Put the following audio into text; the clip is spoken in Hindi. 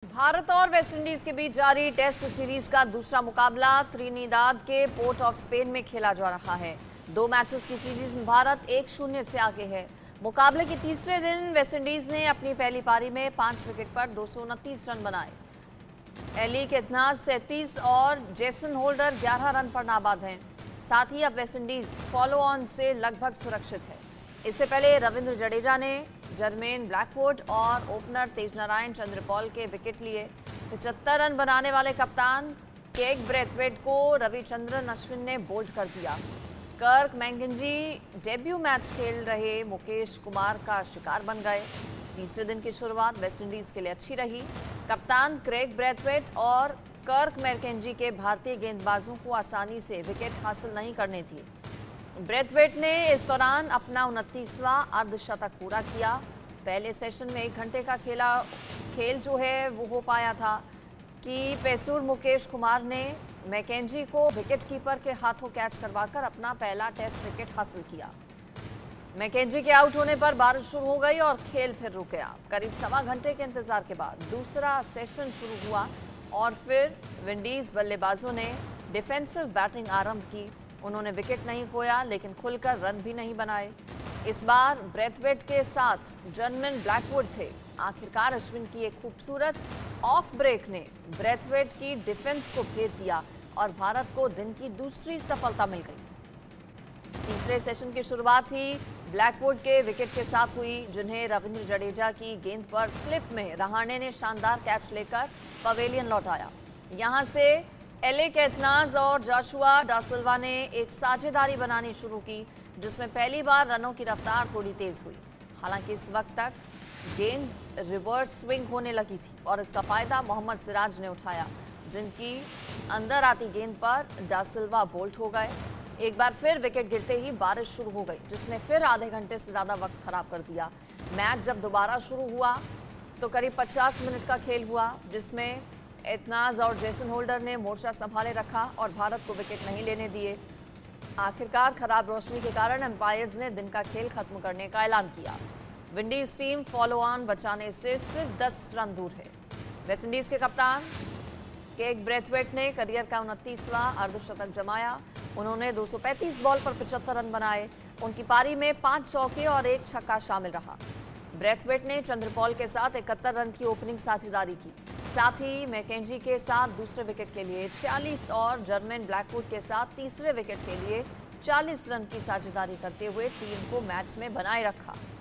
भारत और वेस्टइंडीज के बीच जारी टेस्ट सीरीज का दूसरा मुकाबला त्रिनिदाद के पोर्ट ऑफ स्पेन में खेला जा रहा है। 2 मैचेस की सीरीज में भारत 1-0 से आगे है। मुकाबले के तीसरे दिन वेस्टइंडीज ने अपनी पहली पारी में 5 विकेट पर 229 रन बनाए। एली केतनाज 37 और जेसन होल्डर 11 रन पर नाबाद हैं। साथ ही अब वेस्टइंडीज फॉलो ऑन से लगभग सुरक्षित है। इससे पहले रविंद्र जडेजा ने जर्मेन ब्लैकवुड और ओपनर तेजनारायण चंद्रपॉल के विकेट लिए। 75 रन बनाने वाले कप्तान केग ब्रेथवेट को रविचंद्रन अश्विन ने बोल्ड कर दिया। कर्क मैकेंजी डेब्यू मैच खेल रहे मुकेश कुमार का शिकार बन गए। तीसरे दिन की शुरुआत वेस्टइंडीज के लिए अच्छी रही। कप्तान क्रेग ब्रेथवेट और कर्क मैकेंजी के भारतीय गेंदबाजों को आसानी से विकेट हासिल नहीं करने दिए। ब्रेथवेट ने इस दौरान अपना 29वां अर्धशतक पूरा किया। पहले सेशन में 1 घंटे का खेल जो है वो हो पाया था कि पेसुर मुकेश कुमार ने मैकेंजी को विकेटकीपर के हाथों कैच करवाकर अपना पहला टेस्ट विकेट हासिल किया। मैकेंजी के आउट होने पर बारिश शुरू हो गई और खेल फिर रुक गया। करीब सवा घंटे के इंतजार के बाद दूसरा सेशन शुरू हुआ और फिर विंडीज बल्लेबाजों ने डिफेंसिव बैटिंग आरंभ की। उन्होंने विकेट नहीं खोया लेकिन खुलकर रन भी नहीं बनाए। इस बार ब्रेथवेट के साथ जर्मन ब्लैकवुड थे। आखिरकार अश्विन की एक खूबसूरत ऑफ ब्रेक ने ब्रेथवेट की डिफेंस को भेद दिया और भारत को दिन की दूसरी सफलता मिल गई। तीसरे सेशन की शुरुआत ही ब्लैकवुड के विकेट के साथ हुई, जिन्हें रविंद्र जडेजा की गेंद पर स्लिप में रहाणे ने शानदार कैच लेकर पवेलियन लौटाया। यहां से एले केतनाज और जोशुआ डा सिल्वा ने एक साझेदारी बनानी शुरू की, जिसमें पहली बार रनों की रफ्तार थोड़ी तेज हुई। हालांकि इस वक्त तक गेंद रिवर्स स्विंग होने लगी थी और इसका फायदा मोहम्मद सिराज ने उठाया, जिनकी अंदर आती गेंद पर डा सिल्वा बोल्ट हो गए। एक बार फिर विकेट गिरते ही बारिश शुरू हो गई, जिसने फिर आधे घंटे से ज्यादा वक्त खराब कर दिया। मैच जब दोबारा शुरू हुआ तो करीब 50 मिनट का खेल हुआ, जिसमें एतनाज और जेसन होल्डर ने मोर्चा संभाले रखा और भारत को विकेट नहीं लेने दिए। आखिरकार खराब रोशनी के कारण एम्पायर्स ने दिन का खेल खत्म करने का ऐलान किया। विंडीज टीम फॉलो ऑन बचाने से सिर्फ 10 रन दूर है। वेस्टइंडीज के कप्तान केग ब्रेथवेट ने करियर का 29वां अर्धशतक जमाया। उन्होंने 235 बॉल पर 75 रन बनाए। उनकी पारी में 5 चौके और 1 छक्का शामिल रहा। ब्रेथवेट ने चंद्रपॉल के साथ 71 रन की ओपनिंग साझेदारी की। साथ ही मैकेंजी के साथ दूसरे विकेट के लिए 46 और जर्मन ब्लैकवुड के साथ तीसरे विकेट के लिए 40 रन की साझेदारी करते हुए टीम को मैच में बनाए रखा।